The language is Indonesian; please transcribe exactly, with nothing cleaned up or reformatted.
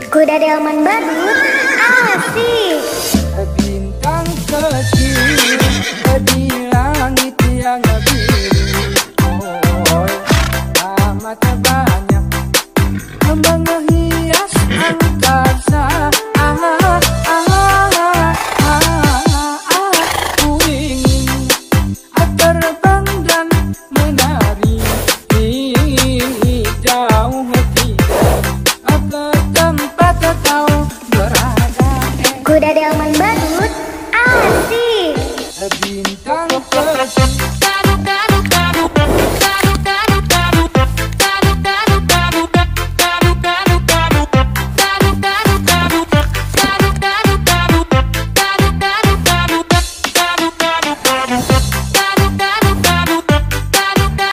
Kuda delman badut asik. Bintang kecil di langit yang biru, oh, amat banyak kembang hias angkasa.